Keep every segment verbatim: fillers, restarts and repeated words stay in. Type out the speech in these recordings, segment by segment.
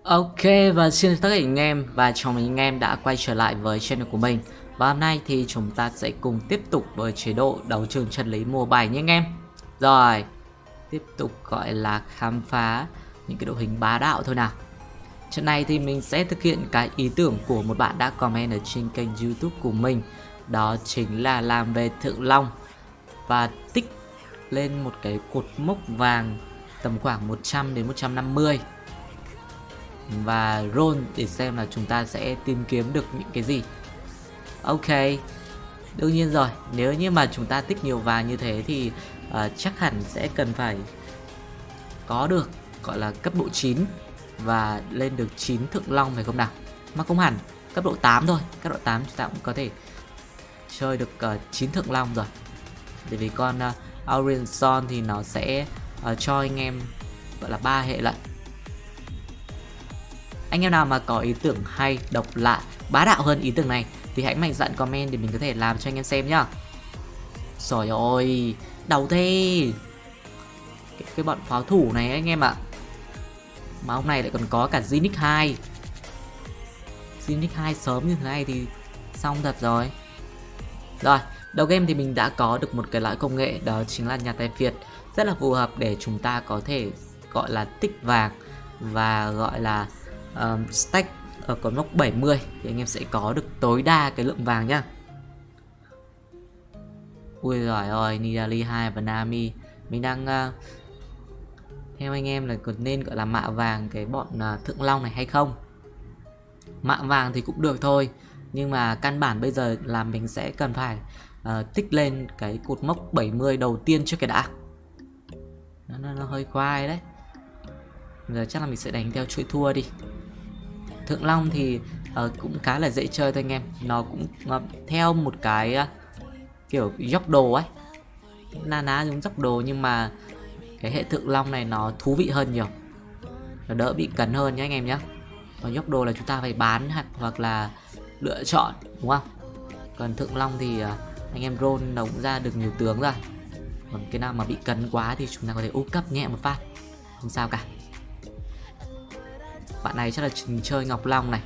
Ok, và xin tất cả anh em và chào mừng anh em đã quay trở lại với channel của mình. Và hôm nay thì chúng ta sẽ cùng tiếp tục với chế độ đấu trường chân lý mùa bảy nhé anh em. Rồi, tiếp tục gọi là khám phá những cái đội hình bá đạo thôi nào. Trận này thì mình sẽ thực hiện cái ý tưởng của một bạn đã comment ở trên kênh YouTube của mình. Đó chính là làm về Thượng Long và tích lên một cái cột mốc vàng tầm khoảng một trăm đến một trăm năm mươi. Và roll để xem là chúng ta sẽ tìm kiếm được những cái gì. Ok, đương nhiên rồi, nếu như mà chúng ta tích nhiều vàng như thế thì uh, chắc hẳn sẽ cần phải có được gọi là cấp độ chín và lên được chín Thượng Long phải không nào? Mà không hẳn, cấp độ tám thôi, cấp độ tám chúng ta cũng có thể chơi được uh, chín Thượng Long rồi. Bởi vì con uh, Aurian Son thì nó sẽ uh, cho anh em gọi là ba hệ lận. Anh em nào mà có ý tưởng hay, độc lạ, bá đạo hơn ý tưởng này thì hãy mạnh dạn comment để mình có thể làm cho anh em xem nhá. Trời ơi, đầu thế cái, cái bọn pháo thủ này anh em ạ. Mà hôm nay lại còn có cả Zinix hai. Zinix hai sớm như thế này thì xong thật rồi. Rồi, đầu game thì mình đã có được một cái loại công nghệ, đó chính là nhà tài phiệt, rất là phù hợp để chúng ta có thể gọi là tích vàng và gọi là Um, stack ở cột mốc bảy mươi thì anh em sẽ có được tối đa cái lượng vàng nhá. Ui giời ơi, Nidalee hai và Nami mình đang uh, theo anh em là còn nên gọi là mạ vàng cái bọn uh, Thượng Long này hay không. Mạ vàng thì cũng được thôi, nhưng mà căn bản bây giờ là mình sẽ cần phải uh, tích lên cái cột mốc bảy mươi đầu tiên trước cái đã. Nó, nó, nó hơi khoai đấy. Giờ chắc là mình sẽ đánh theo chuỗi thua đi. Thượng Long thì uh, cũng khá là dễ chơi thôi anh em. Nó cũng uh, theo một cái uh, kiểu dốc đồ ấy, na ná giống dốc đồ, nhưng mà cái hệ Thượng Long này nó thú vị hơn nhiều, nó đỡ bị cấn hơn nhé anh em nhé. Còn dốc đồ là chúng ta phải bán hoặc, hoặc là lựa chọn, đúng không? Còn Thượng Long thì uh, anh em roll nó cũng ra được nhiều tướng rồi. Còn cái nào mà bị cấn quá thì chúng ta có thể úp cấp nhẹ một phát, không sao cả. Bạn này chắc là chơi Ngọc Long này.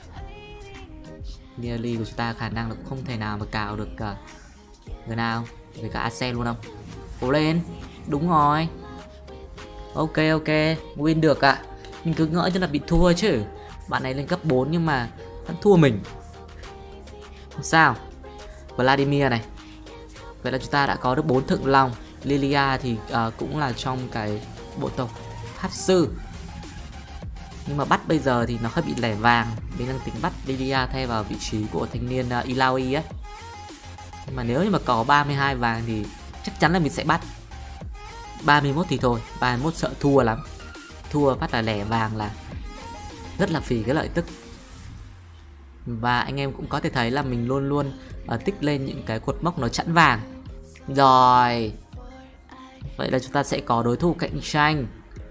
Nidalee của chúng ta khả năng là cũng không thể nào mà cào được uh, người nào với cả Asen luôn không? Cố lên, đúng rồi. Ok ok, win được ạ. À. Mình cứ ngỡ cho là bị thua chứ. Bạn này lên cấp bốn nhưng mà vẫn thua mình. Không sao. Vladimir này. Vậy là chúng ta đã có được bốn Thượng Long. Lilia thì uh, cũng là trong cái bộ tộc Pháp Sư. Nhưng mà bắt bây giờ thì nó hơi bị lẻ vàng. Mình đang tính bắt Lilia thay vào vị trí của thanh niên uh, Illaoi ấy. Nhưng mà nếu như mà có ba mươi hai vàng thì chắc chắn là mình sẽ bắt. Ba mươi mốt thì thôi, ba mươi mốt sợ thua lắm. Thua phát là lẻ vàng là rất là phí cái lợi tức. Và anh em cũng có thể thấy là mình luôn luôn uh, tích lên những cái cột mốc nó chẵn vàng. Rồi. Vậy là chúng ta sẽ có đối thủ cạnh tranh.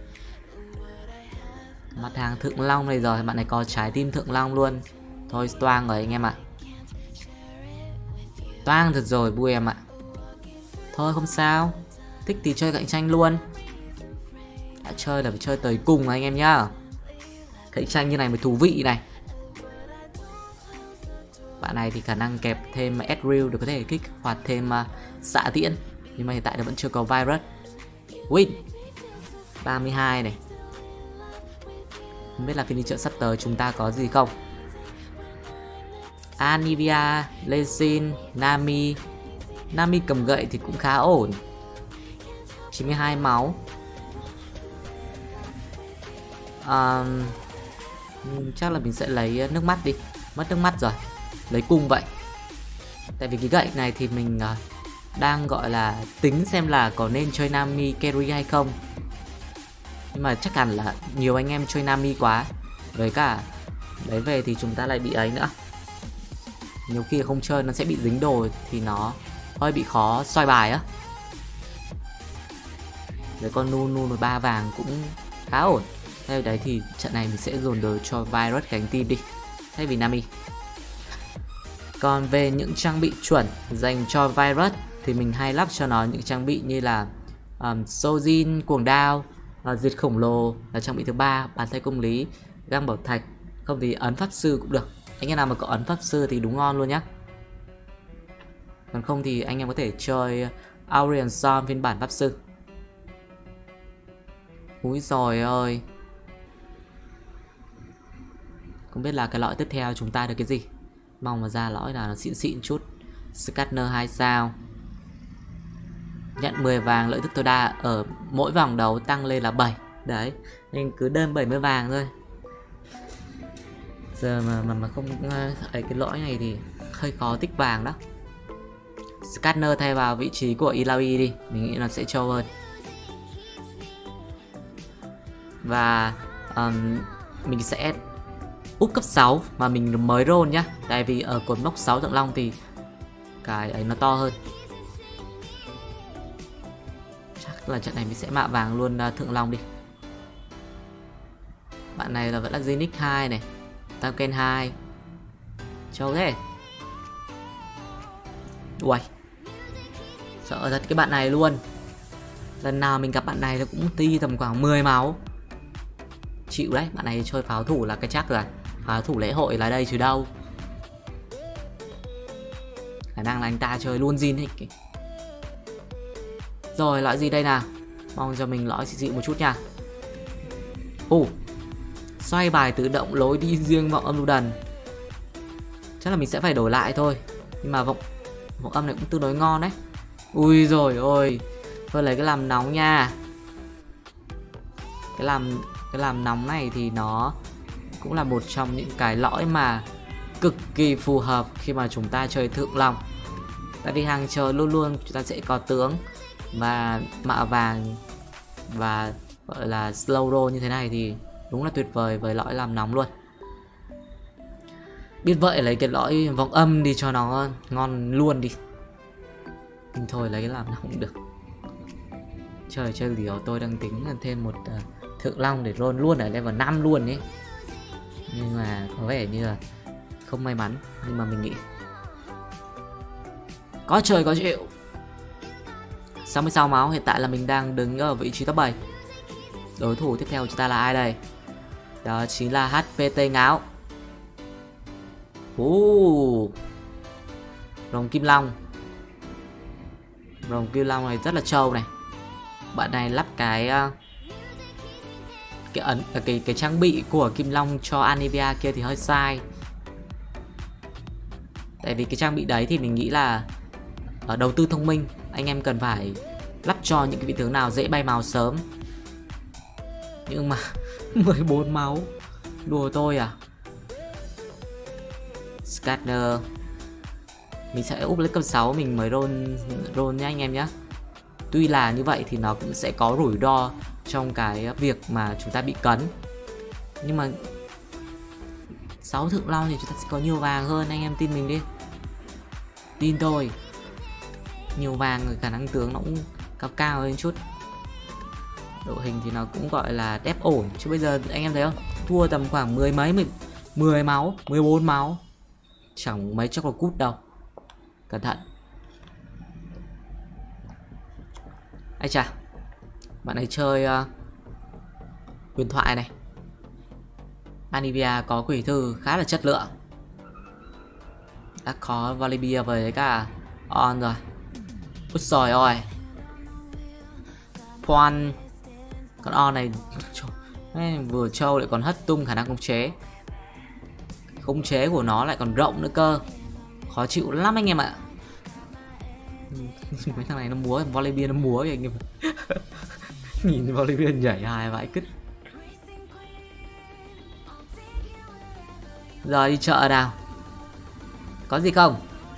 Mặt hàng Thượng Long này rồi, bạn này có trái tim Thượng Long luôn. Thôi toang rồi anh em ạ. Toang thật rồi bu em ạ. Thôi không sao, thích thì chơi cạnh tranh luôn. Đã chơi là phải chơi tới cùng anh em nhá. Cạnh tranh như này mới thú vị này. Bạn này thì khả năng kẹp thêm Ezreal để có thể kích hoạt thêm uh, xạ tiễn. Nhưng mà hiện tại nó vẫn chưa có virus. Win ba mươi hai này. Không biết là phiên đi chợ sắp tới chúng ta có gì không. Anivia, Lesin, Nami. Nami cầm gậy thì cũng khá ổn. chín mươi hai máu. um, Chắc là mình sẽ lấy nước mắt đi. Mất nước mắt rồi, lấy cung vậy. Tại vì cái gậy này thì mình uh, đang gọi là tính xem là có nên chơi Nami carry hay không. Nhưng mà chắc hẳn là nhiều anh em chơi Nami quá. Với cả đấy về thì chúng ta lại bị ấy nữa. Nhiều khi không chơi nó sẽ bị dính đồ thì nó hơi bị khó xoay bài á. Đấy, con Nu Nu ba vàng cũng khá ổn. Thế đấy thì trận này mình sẽ dồn đồ cho virus cánh tim đi thay vì Nami. Còn về những trang bị chuẩn dành cho virus thì mình hay lắp cho nó những trang bị như là um, Sojin cuồng đao, uh, diệt khổng lồ là trang bị thứ ba, bàn tay công lý, găng bảo thạch, không thì ấn pháp sư cũng được. Anh em nào mà có ấn pháp sư thì đúng ngon luôn nhá. Còn không thì anh em có thể chơi Aurian Storm phiên bản pháp sư. Úi giời ơi, không biết là cái lõi tiếp theo chúng ta được cái gì. Mong mà ra lõi là nó xịn xịn chút. Scanner hai sao, nhận mười vàng, lợi tức tối đa ở mỗi vòng đấu tăng lên là bảy. Đấy, nên cứ đơn bảy mươi vàng thôi. Giờ mà mà, mà không ấy cái lõi này thì hơi khó tích vàng đó. Scanner thay vào vị trí của Ilaoi đi, mình nghĩ nó sẽ trâu hơn. Và um, mình sẽ úp cấp sáu mà mình mới roll nhá. Tại vì ở cột mốc sáu Thượng Long thì cái ấy nó to hơn. Chắc là trận này mình sẽ mạ vàng luôn uh, Thượng Long đi. Bạn này là vẫn là Zenith hai này, Tanken hai. Trâu thế. Uầy, sợ thật cái bạn này luôn. Lần nào mình gặp bạn này nó cũng ti tầm khoảng mười máu. Chịu đấy, bạn này chơi pháo thủ là cái chắc rồi. Pháo thủ lễ hội là đây chứ đâu. Khả năng là anh ta chơi luôn Jin hết. Rồi, lõi gì đây nào? Mong cho mình lõi xịn xịn một chút nha. Ồ, xoay bài tự động lối đi riêng vọng âm lưu đần. Chắc là mình sẽ phải đổi lại thôi. Nhưng mà vọng, vọng âm này cũng tương đối ngon đấy. Ui rồi ôi, tôi lấy cái làm nóng nha. Cái làm cái làm nóng này thì nó cũng là một trong những cái lõi mà cực kỳ phù hợp khi mà chúng ta chơi Thượng Long. Tại vì hàng chờ luôn luôn chúng ta sẽ có tướng và mạ vàng và gọi là slow roll như thế này thì đúng là tuyệt vời với lõi làm nóng luôn. Biết vậy lấy cái lõi vọng âm đi cho nó ngon luôn đi. Nhưng thôi lấy cái làm nóng cũng được. Trời chơi liều, tôi đang tính thêm một uh, Thượng Long để roll luôn ở level năm luôn ấy. Nhưng mà có vẻ như là không may mắn. Nhưng mà mình nghĩ có trời có chịu. sáu mươi sáu máu, hiện tại là mình đang đứng ở vị trí top bảy. Đối thủ tiếp theo của chúng ta là ai đây? Đó chính là hát pê tê Ngáo. uh, Rồng Kim Long. Rồng Kim Long này rất là trâu này. Bạn này lắp cái cái ấn cái cái trang bị của Kim Long cho Anivia kia thì hơi sai. Tại vì cái trang bị đấy thì mình nghĩ là ở đầu tư thông minh, anh em cần phải lắp cho những cái vị tướng nào dễ bay màu sớm. Nhưng mà mười bốn máu, đùa tôi à? Scanner mình sẽ úp lấy cấp sáu, mình mới roll roll nhá anh em nhé. Tuy là như vậy thì nó cũng sẽ có rủi ro trong cái việc mà chúng ta bị cấn. Nhưng mà sáu Thượng Long thì chúng ta sẽ có nhiều vàng hơn, anh em tin mình đi. Tin tôi. Nhiều vàng rồi khả năng tướng nó cũng cao cao hơn chút. Đội hình thì nó cũng gọi là đép ổn. Chứ bây giờ anh em thấy không? Thua tầm khoảng mười mấy, mười, mười máu, mười bốn máu. Chẳng mấy chốc là cút đâu. Cẩn thận. Ây chà, bạn ấy chơi uh, huyền thoại này. Anivia có quỷ thư khá là chất lượng. Đã có Volibear với cả On rồi. Úi xời ơi. Poan. Con On này vừa trâu lại còn hất tung khả năng khống chế. Khống chế của nó lại còn rộng nữa cơ. Khó chịu lắm anh em ạ. Mấy thằng này nó múa, Volibear nó múa kìa anh em. Nhìn Volibear nhảy hài vãi cứt. Giờ đi chợ nào. Có gì không?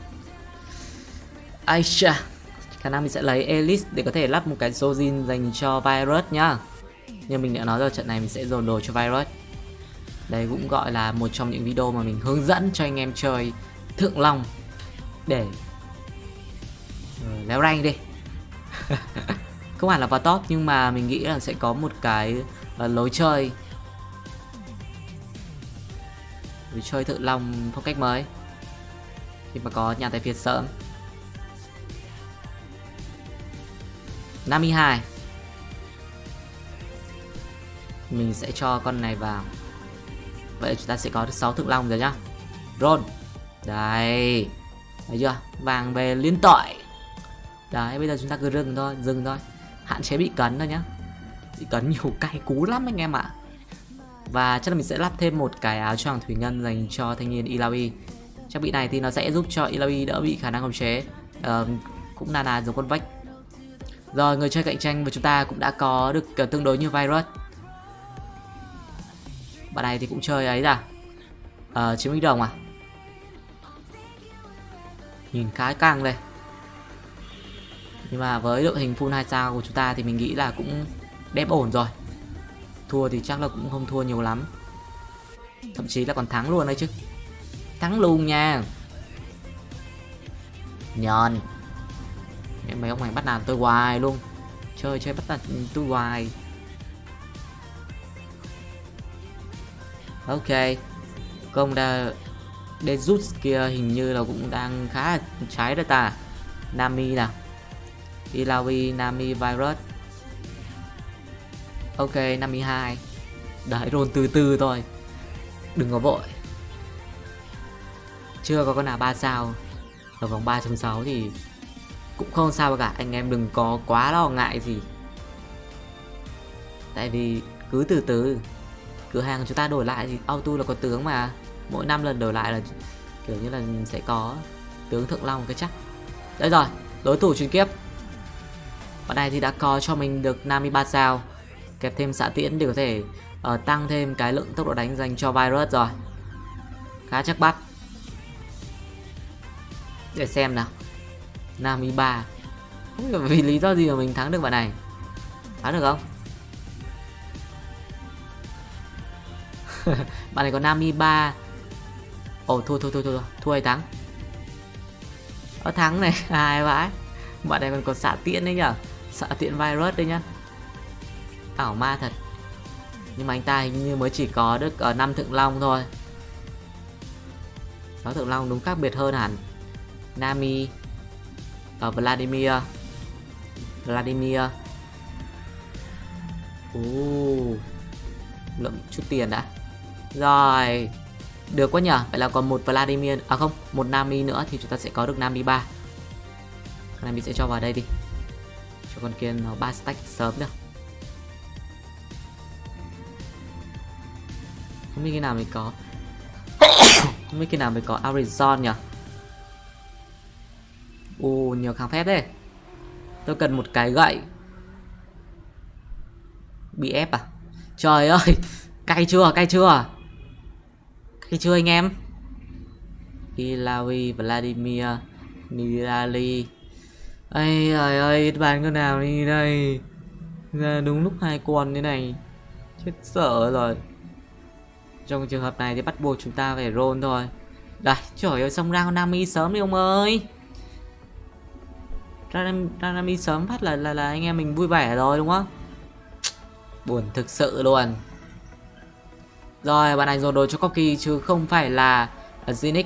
Ai chà, khả năng mình sẽ lấy Elite để có thể lắp một cái Sojin dành cho Virus nhá. Nhưng mình đã nói rồi, trận này mình sẽ dồn đồ cho Virus. Đây cũng gọi là một trong những video mà mình hướng dẫn cho anh em chơi Thượng Long để leo rank đi. Không hẳn là vào top nhưng mà mình nghĩ là sẽ có một cái uh, lối chơi để chơi Thượng Long phong cách mới khi mà có nhà tài phiệt sớm. năm mươi hai mình sẽ cho con này vào. Vậy là chúng ta sẽ có được sáu thượng long rồi nhá. Roll. Đây. Thấy chưa? Vàng về liên tội. Đấy, bây giờ chúng ta cứ dừng thôi, dừng thôi. Hạn chế bị cấn thôi nhá. Bị cấn nhiều cay cú lắm anh em ạ. Và chắc là mình sẽ lắp thêm một cái áo choàng thủy ngân dành cho thanh niên Illaoi. Trang bị này thì nó sẽ giúp cho Illaoi đỡ bị khả năng khống chế. uh, Cũng là là giống con vách. Rồi, người chơi cạnh tranh với chúng ta cũng đã có được uh, tương đối như virus. Bạn này thì cũng chơi ấy ra uh, chiến binh đồng à. Nhìn khá căng đây. Nhưng mà với đội hình full hai sao của chúng ta thì mình nghĩ là cũng đẹp ổn rồi. Thua thì chắc là cũng không thua nhiều lắm. Thậm chí là còn thắng luôn đấy chứ. Thắng luôn nha. Nhờn. Mấy ông này bắt nạt tôi hoài luôn. Chơi chơi bắt nạt tôi hoài. Ok. Công đã Dezus kia hình như là cũng đang khá là trái rồi ta. Nami nào. Illaoi, Nami, virus. Ok, năm mươi hai. Đấy, roll từ từ thôi. Đừng có vội. Chưa có con nào ba sao. Ở vòng ba chấm sáu thì cũng không sao cả. Anh em đừng có quá lo ngại gì. Tại vì cứ từ từ. Cửa hàng của chúng ta đổi lại thì auto là có tướng mà. Mỗi năm lần đổi lại là kiểu như là sẽ có tướng thượng long cái chắc. Đấy rồi, đối thủ truyền kiếp. Bạn này thì đã có cho mình được năm mươi ba sao. Kẹp thêm xạ tiễn để có thể uh, tăng thêm cái lượng tốc độ đánh dành cho virus rồi. Khá chắc bắt. Để xem nào. năm mươi ba. Không hiểu vì lý do gì mà mình thắng được bạn này. Thắng được không? Bạn này có năm mươi ba. Ồ oh, thua thua thua thua thua hay thắng? Ở thắng này, ai vãi. Bạn này còn có xạ tiễn đấy nhở. Xạ tiễn virus đấy nhá. Ảo ma thật. Nhưng mà anh ta hình như mới chỉ có được ở năm thượng long thôi. sáu thượng long đúng khác biệt hơn hẳn. Nami ở Vladimir. Vladimir. uh, Lượng chút tiền đã. Rồi. Được quá nhở. Vậy là còn một Vladimir. À không, một Nami nữa thì chúng ta sẽ có được Nami ba. Cái này mình sẽ cho vào đây đi. Cho con kia nó ba stack sớm đâu. Không biết khi nào mới có. Không biết khi nào mới có Arizon nhỉ. Ồ, nhiều kháng phép thế. Tôi cần một cái gậy. Bị ép à? Trời ơi. Cay chưa, cay chưa? Cay chưa anh em? Illaoi, Vladimir, Nidali. Ây ơi ơi, bán con nào đi đây? Ra đúng lúc hai con thế này. Chết sợ rồi. Trong trường hợp này thì bắt buộc chúng ta phải roll thôi. Đây, trời ơi, xong ra con Nami sớm đi ông ơi. Ra, ra Nami sớm phát là, là là anh em mình vui vẻ rồi đúng không? Buồn thực sự luôn. Rồi, bạn này dồn đồ cho Corki chứ không phải là Zenix.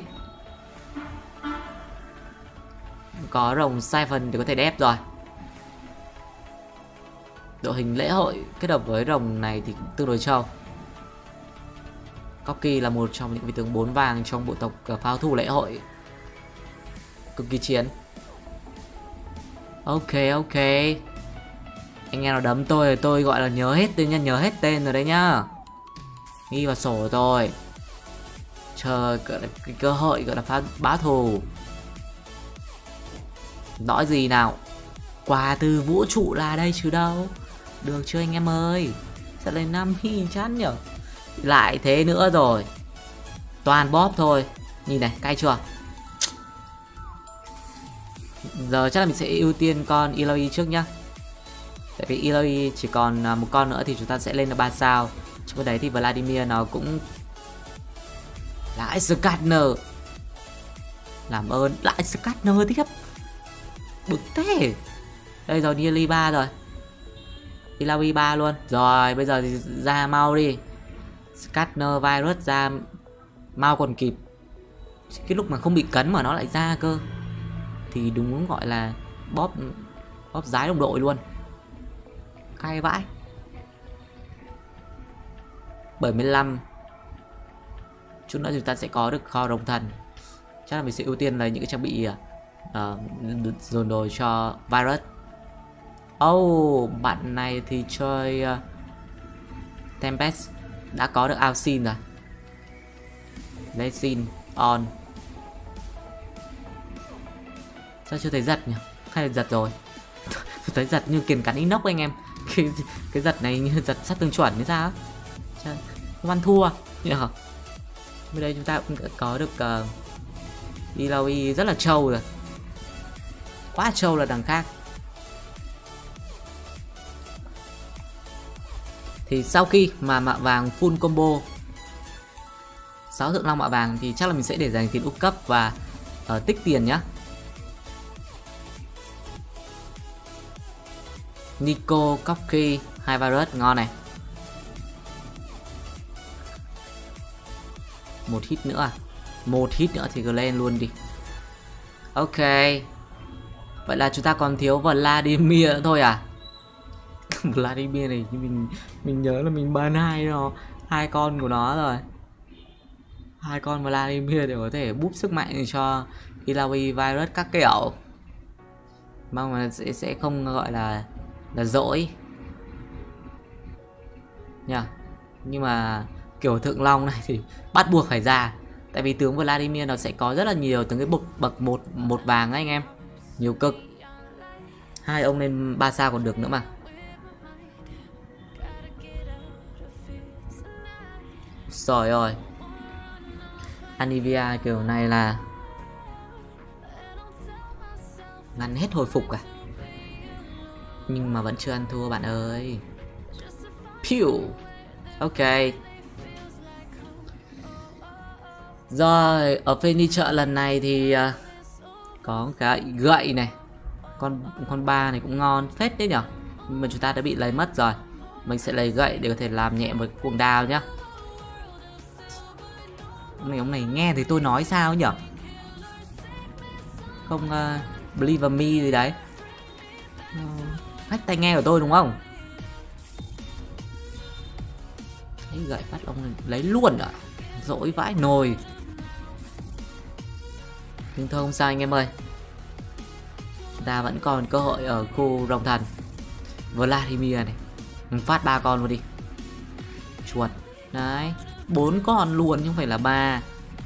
Có rồng Siphon để có thể đép rồi. Đội hình lễ hội kết hợp với rồng này thì cũng tương đối trâu. Corki là một trong những vị tướng bốn vàng trong bộ tộc pháo thủ lễ hội. Cực kỳ chiến. Ok ok. Anh em nào đấm tôi thì tôi gọi là nhớ hết tên nha, nhớ hết tên rồi đấy nhá. Ghi vào sổ rồi. Chờ cái, cái cơ hội gọi là phá bá thù. Nói gì nào. Quà từ vũ trụ là đây chứ đâu. Được chưa anh em ơi. Sẽ lên năm hi chán nhở. Lại thế nữa rồi. Toàn bóp thôi. Nhìn này, cay chưa? Giờ chắc là mình sẽ ưu tiên con Illaoi trước nhá. Tại vì Illaoi chỉ còn một con nữa thì chúng ta sẽ lên được ba sao. Trong cái đấy thì Vladimir nó cũng lại Scanner. Làm ơn lại Scanner tiếp. Bực thế. Đây rồi, Illaoi ba rồi. Illaoi ba luôn. Rồi bây giờ thì ra mau đi. Scanner virus ra mau còn kịp. Cái lúc mà không bị cấn mà nó lại ra cơ thì đúng gọi là bóp bóp giái đồng đội luôn. Cay vãi. bảy mươi lăm. chút nữa chúng ta sẽ có được kho rồng thần. Chắc là mình sẽ ưu tiên lấy những cái trang bị uh, dồn đồ cho virus. Oh, bạn này thì chơi uh, Tempest đã có được Alcin rồi. Lấy xin on. Sao chưa thấy giật nhỉ? Hay là giật rồi? Thấy giật như kiền cắn inox anh em. Cái cái giật này như giật sát tương chuẩn hay sao? Trời, không ăn thua nhỉ? Bên đây chúng ta cũng có được uh, Ilaoi rất là trâu rồi. Quá trâu là đằng khác. Thì sau khi mà mạ vàng full combo sáu thượng long mạ vàng thì chắc là mình sẽ để dành tiền úp cấp và uh, tích tiền nhá. Nico, Cocky, hai virus ngon này. Một hit nữa à? Một hit nữa thì cứ lên luôn đi. Ok. Vậy là chúng ta còn thiếu Vladimir nữa thôi à? Vladimir này mình mình nhớ là mình ban hai rồi, hai con của nó rồi. Hai con Vladimir để có thể búp sức mạnh cho Ilaoi virus các kiểu. Mong là sẽ sẽ không gọi là là dỗi nha. Nhưng mà kiểu thượng long này thì bắt buộc phải ra, tại vì tướng Vladimir nó sẽ có rất là nhiều từng cái bậc bậc một một vàng ấy anh em, nhiều cực. Hai ông lên ba sao còn được nữa mà. Trời ơi, Anivia kiểu này là ngăn hết hồi phục à? Nhưng mà vẫn chưa ăn thua bạn ơi. Pew. Ok. Rồi, ở bên đi chợ lần này thì uh, có cái gậy này. Con con ba này cũng ngon phết đấy nhở. Nhưng mà chúng ta đã bị lấy mất rồi. Mình sẽ lấy gậy để có thể làm nhẹ một cuồng đao nhá. Này ông này nghe thì tôi nói sao nhở? Không uh, believe me gì đấy. Uh, Hack tai nghe của tôi đúng không? Thấy gậy phát ông này lấy luôn à? Dỗi vãi nồi. Nhưng thôi không sao anh em ơi, chúng ta vẫn còn cơ hội ở khu rồng thần. Vladimir này mình phát ba con luôn đi. Chuột. Đấy, bốn con luôn chứ không phải là ba.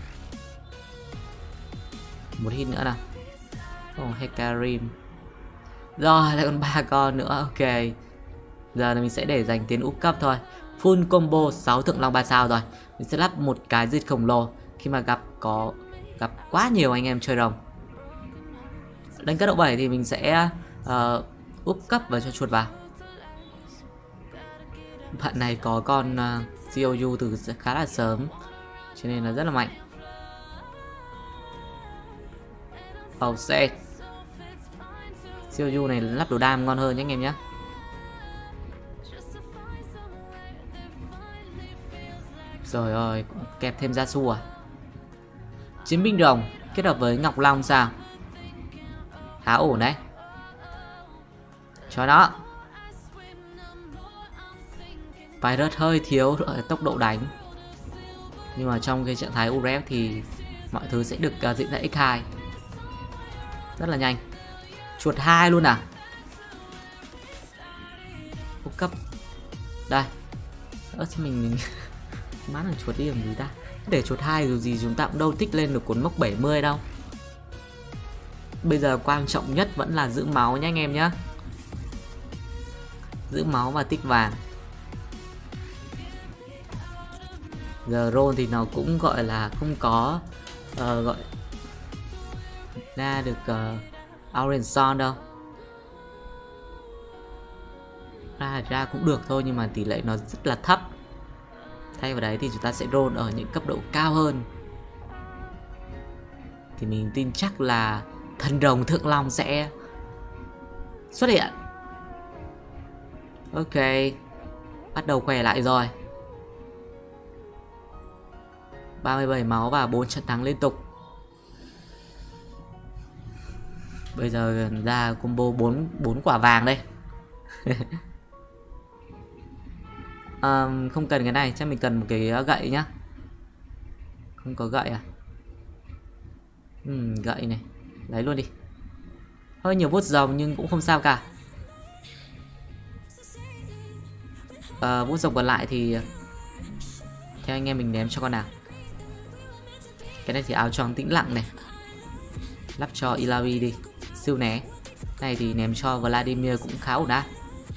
Một hit nữa nào. Oh, Hecarim. Rồi lại còn ba con nữa. Ok. Giờ là mình sẽ để dành tiền úp cấp thôi. Full combo sáu thượng long ba sao rồi. Mình sẽ lắp một cái giết khổng lồ khi mà gặp có gặp quá nhiều anh em chơi rồng. Lên cấp độ bảy thì mình sẽ uh, úp cấp và cho chuột vào. Bạn này có con uh, xê o u từ khá là sớm, cho nên là rất là mạnh. Oh shit. xê o u này lắp đồ đam ngon hơn nhé anh em nhé. Rồi ơi, kẹp thêm gia su à? Chiến binh rồng kết hợp với ngọc long sao? Khá ổn đấy. Cho nó. Virus hơi thiếu ở tốc độ đánh, nhưng mà trong cái trạng thái u rép thì mọi thứ sẽ được uh, diễn ra ích hai rất là nhanh. Chuột hai luôn à? Úp cấp. Đây. Ơ sao mình mình má thằng chuột đi làm gì ta? Để chuột hai dù gì chúng ta cũng đâu tích lên được cột mốc bảy mươi đâu. Bây giờ quan trọng nhất vẫn là giữ máu nhé anh em nhé. Giữ máu và tích vàng. Giờ roll thì nó cũng gọi là không có uh, gọi ra được uh, Orange Son đâu. Ra ra cũng được thôi, nhưng mà tỷ lệ nó rất là thấp. Thay vào đấy thì chúng ta sẽ roll ở những cấp độ cao hơn. Thì mình tin chắc là thần rồng thượng long sẽ xuất hiện. Ok, bắt đầu khỏe lại rồi. ba mươi bảy máu và bốn trận thắng liên tục. Bây giờ ra combo bốn bốn quả vàng đây. um, không cần cái này, chắc mình cần một cái gậy nhá. Không có gậy à? Ừ, gậy này. Lấy luôn đi. Hơi nhiều bút rồng nhưng cũng không sao cả. à, Bút rồng còn lại thì theo anh em mình ném cho con nào. Cái này thì áo choàng tĩnh lặng này. Lắp cho Ilaoi đi. Siêu né. Này thì ném cho Vladimir cũng khá ổn đã.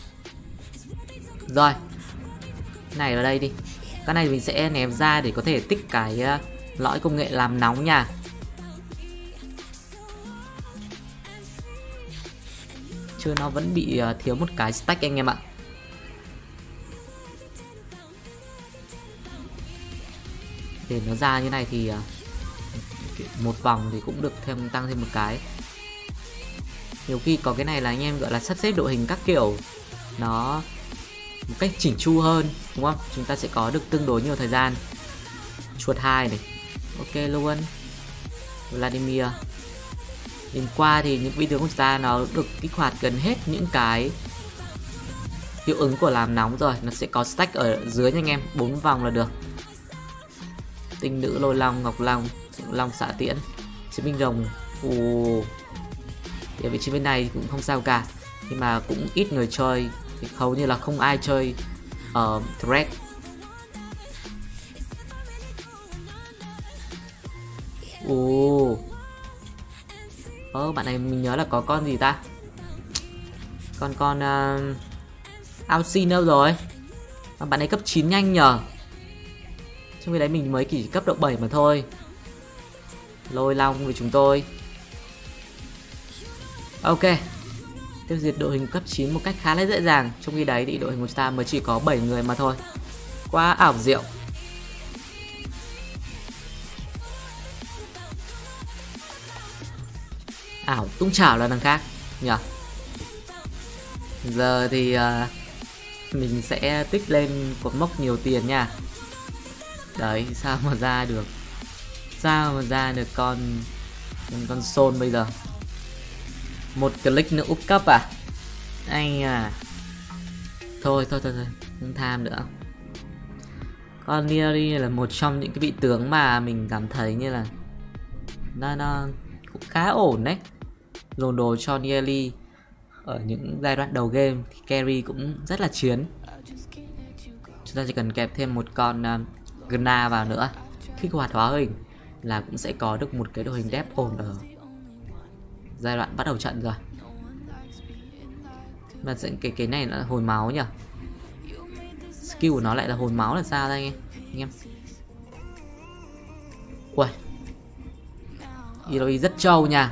Rồi. Này ở đây đi. Cái này mình sẽ ném ra để có thể tích cái uh, lõi công nghệ làm nóng nha. Chứ nó vẫn bị uh, thiếu một cái stack anh em ạ. Để nó ra như này thì uh, một vòng thì cũng được thêm tăng thêm một cái. Nhiều khi có cái này là anh em gọi là sắp xếp đội hình các kiểu nó một cách chỉnh chu hơn, đúng không? Chúng ta sẽ có được tương đối nhiều thời gian. Chuột hai này. Ok luôn. Vladimir. Nhìn qua thì những vị tướng của chúng ta nó được kích hoạt gần hết những cái hiệu ứng của làm nóng rồi. Nó sẽ có stack ở dưới nha anh em. bốn vòng là được. Tinh nữ, lôi long, ngọc long, long xạ tiễn, chiến binh rồng. Ồ. Ở vị trí bên này cũng không sao cả. Nhưng mà cũng ít người chơi. Thì hầu như là không ai chơi ở uh, thread. Ồ. Ơ, bạn này mình nhớ là có con gì ta? Con con uh, Alcin đâu rồi? Mà bạn ấy cấp chín nhanh nhờ. Trong khi đấy mình mới chỉ cấp độ bảy mà thôi. Lôi long với chúng tôi. Ok. Tiêu diệt đội hình cấp chín một cách khá là dễ dàng. Trong khi đấy thì đội hình của chúng ta mới chỉ có bảy người mà thôi. Quá ảo diệu. Ảo tung chảo là đằng khác nhỉ. Giờ thì uh, mình sẽ tích lên cột mốc nhiều tiền nha. Đấy, sao mà ra được. Sao mà ra được con Con, con Sol bây giờ. Một click nữa úp cấp à? Anh à. Thôi thôi thôi thôi, không tham nữa. Con Nieri là một trong những cái vị tướng mà mình cảm thấy như là nó, nó cũng khá ổn đấy. Dồn đồ cho Nieri ở những giai đoạn đầu game thì carry cũng rất là chiến. Chúng ta chỉ cần kẹp thêm một con uh, Gna vào nữa, kích hoạt hóa hình là cũng sẽ có được một cái đội hình depth ổn ở giai đoạn bắt đầu trận rồi. Mà cái cái này là hồi máu nhỉ? Skill của nó lại là hồi máu là sao đây anh em? Ui, Ilaoi rất trâu nha.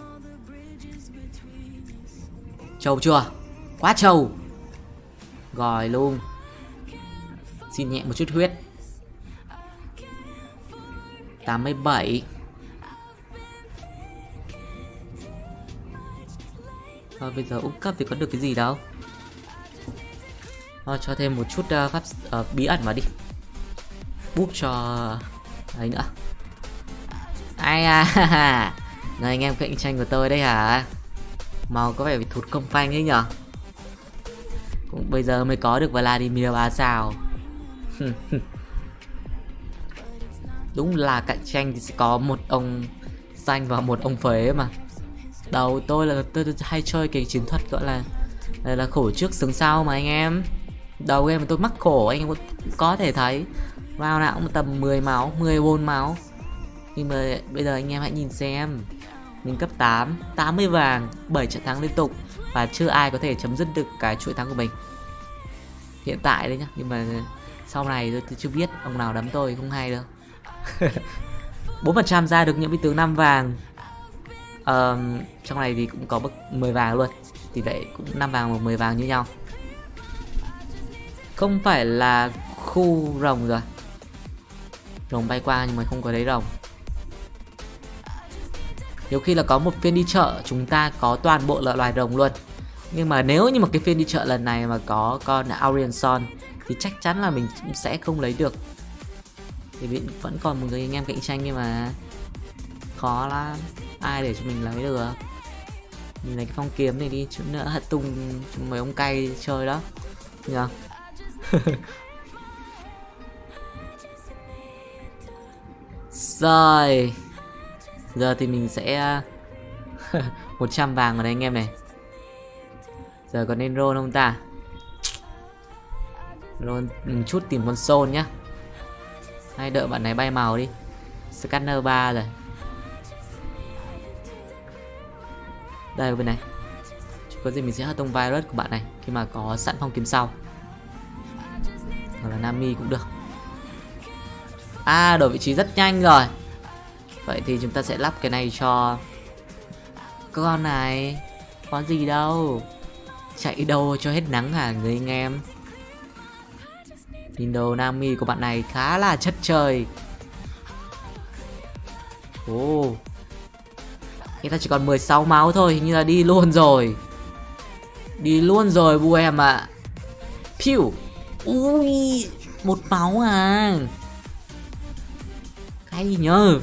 Trâu chưa? Quá trâu. Rồi luôn. Xin nhẹ một chút huyết. tám mươi bảy. Thôi bây giờ úp cấp thì có được cái gì đâu. Thôi cho thêm một chút uh, pháp uh, bí ẩn vào đi. Búp cho ấy nữa. Ai à. Này anh em cạnh tranh của tôi đây hả? Màu có vẻ bị thụt công phanh ấy nhở. Cũng bây giờ mới có được Vladimir ba sao. Đúng là cạnh tranh thì sẽ có một ông xanh và một ông phế mà. Đầu tôi là tôi, tôi hay chơi cái chiến thuật gọi là là, là khổ trước sướng sau mà anh em. Đầu game mà tôi mắc khổ anh em có, có thể thấy vào nào cũng tầm mười máu, mười bốn máu. Nhưng mà bây giờ anh em hãy nhìn xem. Mình cấp tám, tám mươi vàng, bảy trận thắng liên tục và chưa ai có thể chấm dứt được cái chuỗi thắng của mình. Hiện tại đấy nhá, nhưng mà sau này tôi, tôi chưa biết ông nào đấm tôi không hay đâu. bốn phần trăm ra được những vị tướng năm vàng. uh, Trong này thì cũng có bậc mười vàng luôn. Tỷ lệ cũng năm vàng và mười vàng như nhau. Không phải là khu rồng rồi. Rồng bay qua nhưng mà không có đấy rồng. Nhiều khi là có một phiên đi chợ chúng ta có toàn bộ là loài rồng luôn. Nhưng mà nếu như một cái phiên đi chợ lần này mà có con Aurianson thì chắc chắn là mình sẽ không lấy được. Thì vẫn còn một người anh em cạnh tranh nhưng mà khó lắm. Ai để cho mình lấy được. Mình lấy cái phong kiếm này đi, chút nữa hất tung mấy ông cay chơi đó nhờ. Rồi. Giờ thì mình sẽ một trăm vàng vào đây anh em này. Giờ có nên roll không ta? Roll một chút tìm con soul nhá. Hay đợi bạn này bay màu đi. Scanner ba rồi. Đây bên này. Có gì mình sẽ hất tung virus của bạn này khi mà có sẵn phong kiếm sau. Hoặc là Nami cũng được. À, đổi vị trí rất nhanh rồi. Vậy thì chúng ta sẽ lắp cái này cho con này. Có gì đâu. Chạy đâu cho hết nắng hả người anh em. Nhìn đồ Nami của bạn này khá là chất trời. Ồ oh. Người ta chỉ còn mười sáu máu thôi. Hình như là đi luôn rồi. Đi luôn rồi bu em ạ. À. Piu. Ui, một máu à. Cái gì nhờ.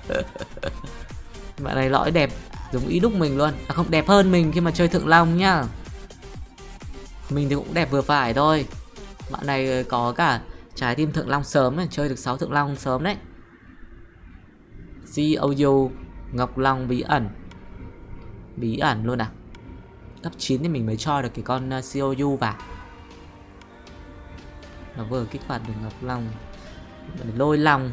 Bạn này lõi đẹp giống ý đúc mình luôn. À không, đẹp hơn mình khi mà chơi Thượng Long nhá. Mình thì cũng đẹp vừa phải thôi. Bạn này có cả trái tim Thượng Long sớm này. Chơi được sáu Thượng Long sớm đấy. xê ô u Ngọc Long bí ẩn. Bí ẩn luôn à. Cấp chín thì mình mới cho được cái con xê ô u vào. Nó vừa kích hoạt được Ngọc Long. Lôi Long.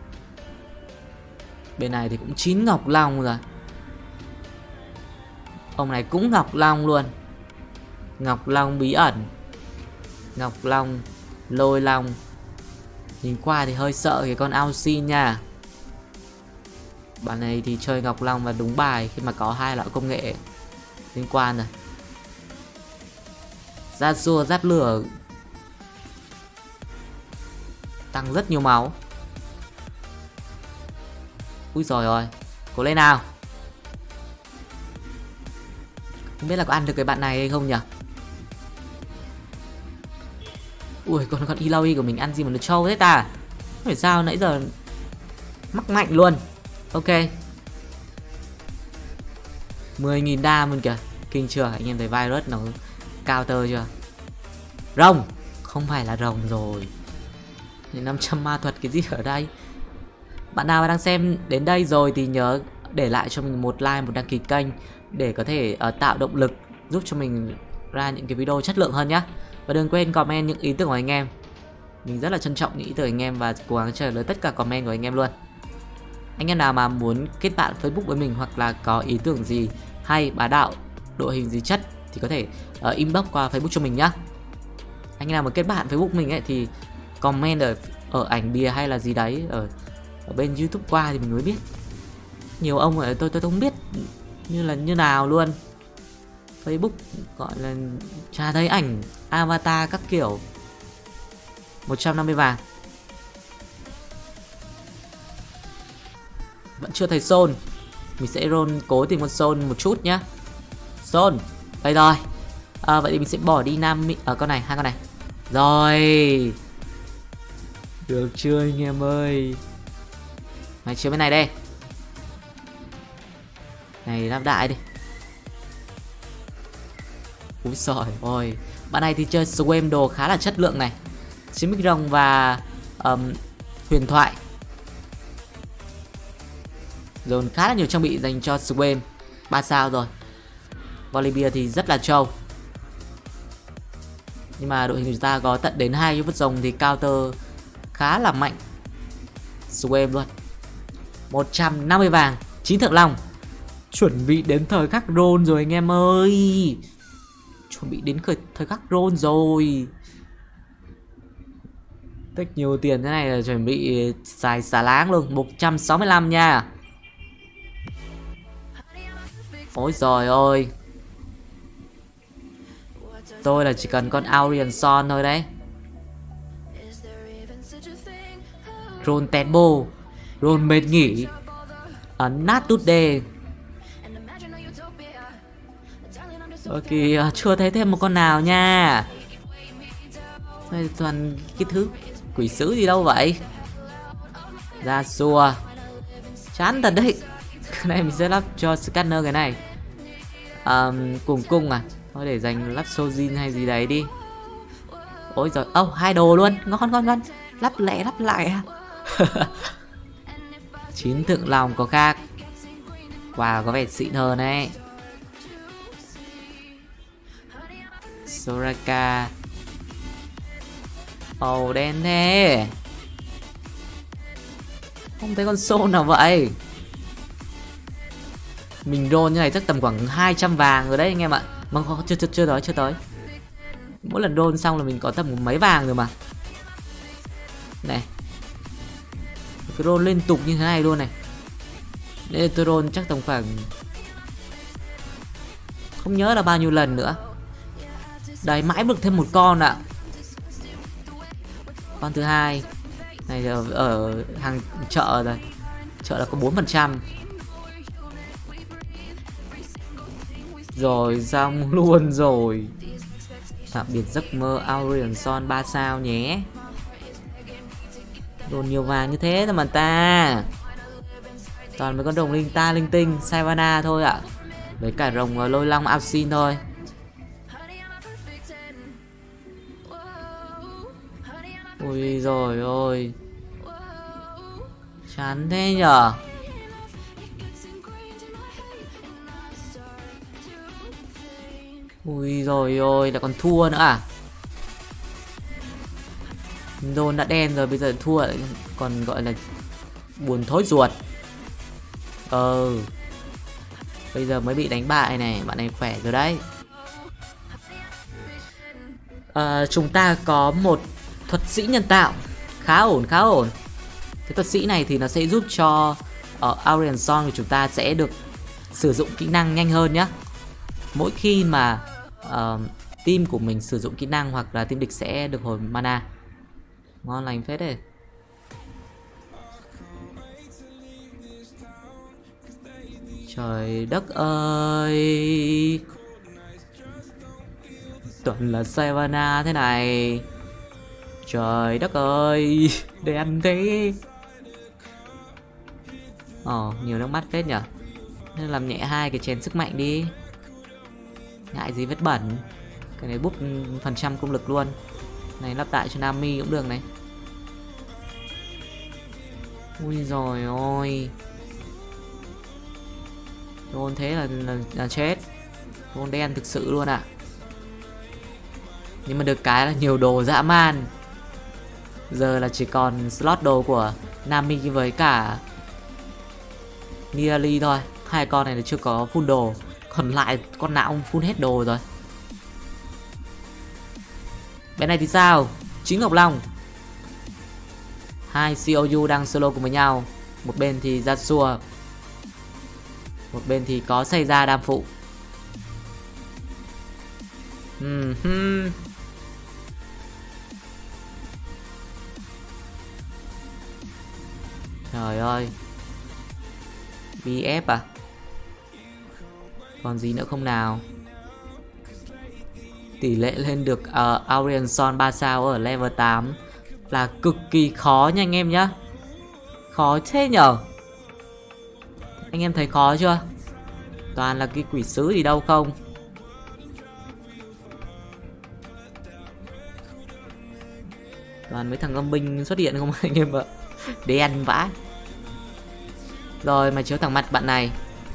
Bên này thì cũng chín Ngọc Long rồi. Ông này cũng Ngọc Long luôn. Ngọc Long bí ẩn. Ngọc Long. Lôi Long. Nhìn qua thì hơi sợ cái con Austin nha. Bạn này thì chơi Ngọc Long và đúng bài khi mà có hai loại công nghệ liên quan rồi. Ra xua giáp lửa tăng rất nhiều máu. Úi giời ơi. Cố lên nào. Không biết là có ăn được cái bạn này hay không nhỉ. Ui, con con Ilaoi của mình ăn gì mà nó trâu thế ta. Không phải sao nãy giờ mắc mạnh luôn. Ok. mười nghìn đam luôn kìa. Kinh chưa. Anh em thấy virus nó counter chưa. Rồng. Không phải là rồng rồi. năm trăm ma thuật cái gì ở đây. Bạn nào đang xem đến đây rồi thì nhớ để lại cho mình một like, một đăng ký kênh để có thể uh, tạo động lực giúp cho mình ra những cái video chất lượng hơn nhé. Và đừng quên comment những ý tưởng của anh em. Mình rất là trân trọng những ý tưởng của anh em và cố gắng trả lời tất cả comment của anh em luôn. Anh em nào mà muốn kết bạn Facebook với mình hoặc là có ý tưởng gì hay bá đạo, đội hình gì chất thì có thể uh, inbox qua Facebook cho mình nhá. Anh em nào mà kết bạn Facebook mình ấy thì comment ở, ở ảnh bìa hay là gì đấy ở, ở bên YouTube qua thì mình mới biết. Nhiều ông ở tôi tôi không biết như là như nào luôn. Facebook gọi là chả thấy ảnh avatar các kiểu. Một trăm năm mươi vàng. Vẫn chưa thấy Sol. Mình sẽ roll cố tìm con Sol một chút nhá. Sol. Đây rồi. À, vậy thì mình sẽ bỏ đi Nam ở à, con này, hai con này. Rồi. Được chưa anh em ơi. Mày chiếu bên này đây. Này lắp đại đi. Úi giời ơi. Bạn này thì chơi Swim đồ khá là chất lượng này. Chiến bích rồng và um, huyền thoại. Dồn khá là nhiều trang bị dành cho Swim. ba sao rồi. Volibear thì rất là trâu. Nhưng mà đội hình người ta có tận đến hai cái vứt rồng thì counter khá là mạnh. Swim luôn. Một trăm năm mươi vàng. chín Thượng Long. Chuẩn bị đến thời khắc roll rồi anh em ơi. Chuẩn bị đến thời khắc roll rồi. Tích nhiều tiền thế này là chuẩn bị xài xà láng luôn. Một trăm sáu mươi lăm nha. Ôi giời ơi. Tôi là chỉ cần con Aurian Son thôi đấy. Roll tempo. Roll mệt nghỉ. Ấn nát tút đề. Ok, chưa thấy thêm một con nào nha. Đây toàn cái thứ quỷ sứ gì đâu vậy. Ra xua. Chán thật đấy. Cái này mình sẽ lắp cho scanner cái này. um, Cùng cung à. Thôi để dành lắp Sojin hay gì đấy đi. Ôi giời, âu oh, hai đồ luôn. Ngon ngon ngon. Lắp lẹ lắp lại à. Chín thượng long có khác. Wow, có vẻ xịn hơn đấy. Soraka. Ồ, oh, đen thế. Không thấy con Sol nào vậy. Mình roll như này chắc tầm khoảng hai trăm vàng rồi đấy anh em ạ. Mà chưa chưa chưa tới chưa tới. Mỗi lần roll xong là mình có tầm mấy vàng rồi mà. Này. Cái roll liên tục như thế này luôn này. Nên tôi roll chắc tầm khoảng không nhớ là bao nhiêu lần nữa. Đấy, mãi được thêm một con ạ. Con thứ hai này ở, ở hàng chợ rồi. Chợ là có bốn phần trăm. Rồi xong luôn rồi. Tạm biệt giấc mơ Aurion Son ba sao nhé. Đồn nhiều vàng như thế thôi mà ta. Toàn mấy con rồng linh ta linh tinh Sivana thôi ạ. Với cả rồng lôi long Alcin thôi. Ui rồi ôi. Chán thế nhở. Ui rồi ôi, lại còn thua nữa à. Đồn đã đen rồi, bây giờ thua lại còn gọi là buồn thối ruột. Ờ bây giờ mới bị đánh bại này. Bạn này khỏe rồi đấy. à, Chúng ta có một thuật sĩ nhân tạo. Khá ổn, khá ổn. Cái thuật sĩ này thì nó sẽ giúp cho uh, Aurion Son của chúng ta sẽ được sử dụng kỹ năng nhanh hơn nhé. Mỗi khi mà uh, team của mình sử dụng kỹ năng hoặc là team địch sẽ được hồi mana. Ngon lành phết đấy. Trời đất ơi. Toàn là Sivana thế này. Trời đất ơi. Đen thế. Ồ, nhiều nước mắt phết nhở. Nên làm nhẹ hai cái chén sức mạnh đi. Ngại gì vết bẩn. Cái này búp phần trăm công lực luôn. Này lắp lại cho Nami cũng được này. Ui rồi ôi. Roll thế là, là, là chết. Roll đen thực sự luôn ạ. À. Nhưng mà được cái là nhiều đồ dã man. Giờ là chỉ còn slot đồ của Nami với cả Nidalee thôi. Hai con này là chưa có full đồ. Còn lại con nào cũng full hết đồ rồi. Bên này thì sao? Chính Ngọc Long. Hai xê o u đang solo cùng với nhau. Một bên thì Yasuo. Một bên thì có xảy ra đam phụ. uhm, hmm. Trời ơi. bê ép à? Còn gì nữa không nào? Tỷ lệ lên được uh, Aurion Son ba sao ở level tám là cực kỳ khó nha anh em nhá. Khó thế nhở. Anh em thấy khó chưa? Toàn là cái quỷ sứ gì đâu không. Toàn mấy thằng âm binh xuất hiện không anh em ạ. Đen vãi. Rồi mà chiếu thẳng mặt bạn này.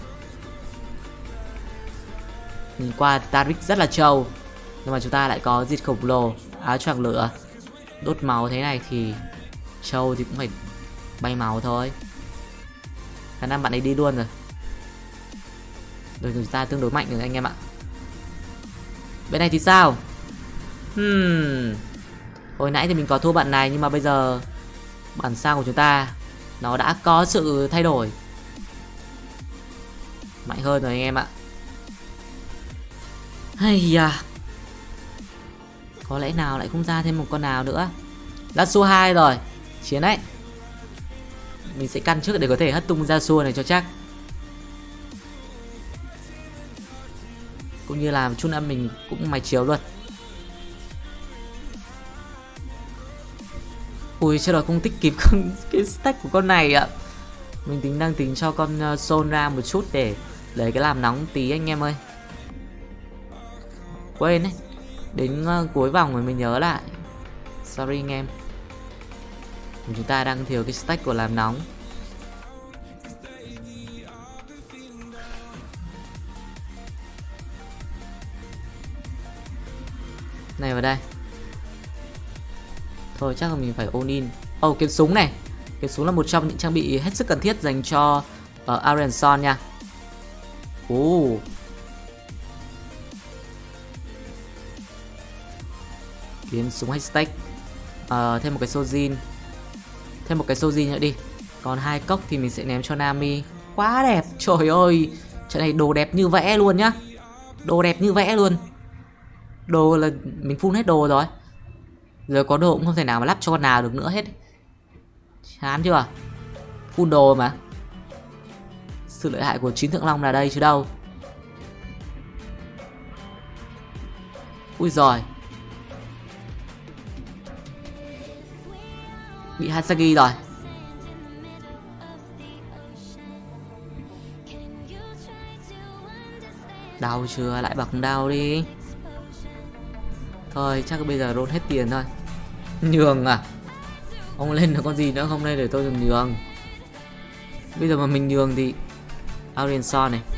Nhìn qua Taric rất là trâu. Nhưng mà chúng ta lại có diệt khổng lồ, áo choàng lửa, đốt máu thế này thì trâu thì cũng phải bay máu thôi. Khả năng bạn ấy đi luôn rồi. Rồi chúng ta tương đối mạnh rồi anh em ạ. Bên này thì sao? Hmm. Hồi nãy thì mình có thua bạn này. Nhưng mà bây giờ bản sao của chúng ta nó đã có sự thay đổi. Mạnh hơn rồi anh em ạ. Hay à. Có lẽ nào lại không ra thêm một con nào nữa. Yasuo hai rồi. Chiến đấy. Mình sẽ căn trước để có thể hất tung Yasuo này cho chắc. Cũng như là chút nữa mình cũng mày chiếu luôn. Ui chưa rồi không tích kịp con, cái stack của con này ạ. Mình tính đang tính cho con uh, Sol ra một chút để lấy cái làm nóng tí anh em ơi. Quên đấy. Đến uh, cuối vòng rồi mình nhớ lại. Sorry anh em. Chúng ta đang thiếu cái stack của làm nóng. Này vào đây. Thôi chắc là mình phải all in. Ồ, oh, kiếm súng này. Kiếm súng là một trong những trang bị hết sức cần thiết dành cho uh, Arenson nha. Ồ. Oh. Kiếm súng haystack. Uh, thêm một cái Sojin. Thêm một cái Sojin nữa đi. Còn hai cốc thì mình sẽ ném cho Nami. Quá đẹp. Trời ơi, trận này đồ đẹp như vẽ luôn nhá. Đồ đẹp như vẽ luôn. Đồ là mình full hết đồ rồi. Giờ có đồ cũng không thể nào mà lắp cho con nào được nữa hết. Chán chưa? Full đồ mà. Sự lợi hại của chín thượng long là đây chứ đâu. Ui giời. Bị Hasagi rồi. Đau chưa? Lại bạc đau đi. Thôi chắc bây giờ roll hết tiền thôi. Nhường à? Ông lên được con gì nữa không đây để tôi dùng nhường. Bây giờ mà mình nhường thì Arenson này.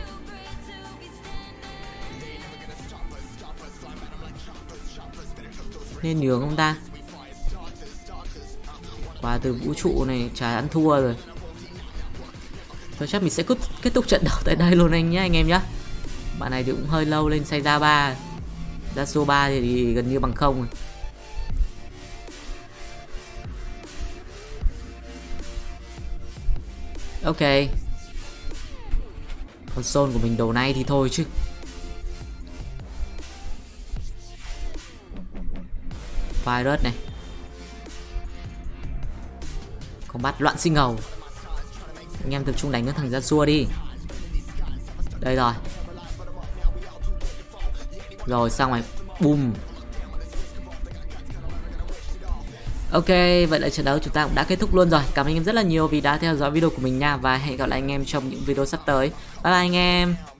Nên nhường không ta? Qua từ vũ trụ này chả ăn thua rồi. Thôi chắc mình sẽ kết, kết thúc trận đấu tại đây luôn anh nhé anh em nhé. Bạn này thì cũng hơi lâu lên xây ra ba. Ra số ba thì, thì gần như bằng không rồi. Ok. Con Sol của mình đầu nay thì thôi chứ. Virus này. Combat loạn sinh hầu. Anh em tập trung đánh cái thằng Yasuo đi. Đây rồi. Rồi xong rồi. Boom. Ok, vậy là trận đấu chúng ta cũng đã kết thúc luôn rồi. Cảm ơn anh em rất là nhiều vì đã theo dõi video của mình nha. Và hẹn gặp lại anh em trong những video sắp tới. Bye bye anh em.